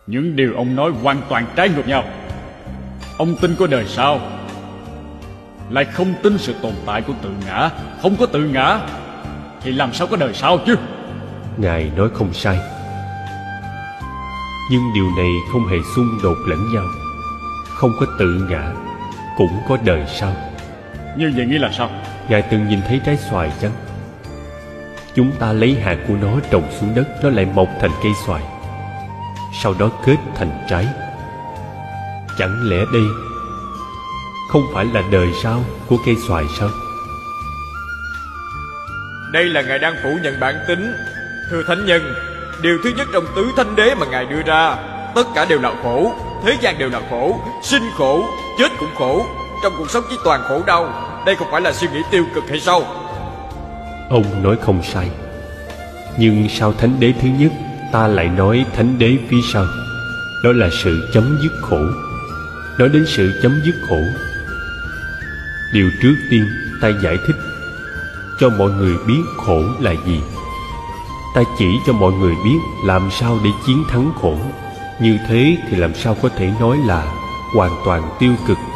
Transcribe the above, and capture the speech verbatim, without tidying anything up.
Những điều ông nói hoàn toàn trái ngược nhau. Ông tin có đời sau, lại không tin sự tồn tại của tự ngã. Không có tự ngã thì làm sao có đời sau chứ? Ngài nói không sai, nhưng điều này không hề xung đột lẫn nhau. Không có tự ngã cũng có đời sau. Như vậy nghĩa là sao? Ngài từng nhìn thấy trái xoài chăng? Chúng ta lấy hạt của nó trồng xuống đất, nó lại mọc thành cây xoài, sau đó kết thành trái. Chẳng lẽ đây không phải là đời sau của cây xoài sao? Đây là Ngài đang phủ nhận bản tính. Thưa thánh nhân, điều thứ nhất trong tứ thánh đế mà Ngài đưa ra, tất cả đều là khổ. Thế gian đều là khổ, sinh khổ, chết cũng khổ. Trong cuộc sống chỉ toàn khổ đau. Đây không phải là suy nghĩ tiêu cực hay sao? Ông nói không sai, nhưng sau thánh đế thứ nhất, ta lại nói thánh đế phía sau. Đó là sự chấm dứt khổ. Nói đến sự chấm dứt khổ, điều trước tiên ta giải thích cho mọi người biết khổ là gì. Ta chỉ cho mọi người biết làm sao để chiến thắng khổ. Như thế thì làm sao có thể nói là hoàn toàn tiêu cực